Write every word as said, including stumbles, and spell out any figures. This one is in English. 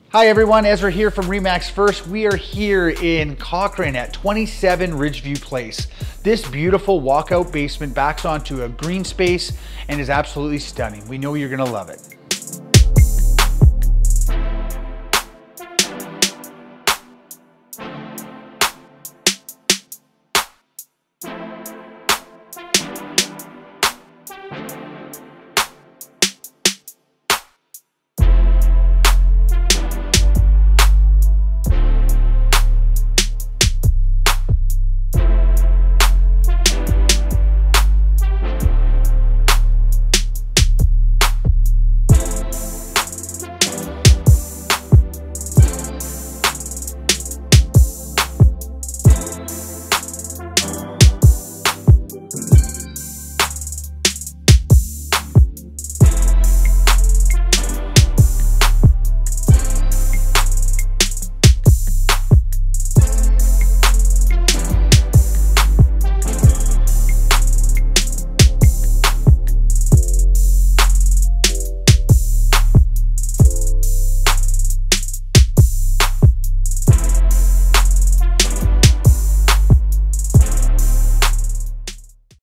Hi everyone, Ezra here from Remax First. We are here in Cochrane at twenty-seven Ridgeview Place. This beautiful walkout basement backs onto a green space and is absolutely stunning. We know you're gonna love it.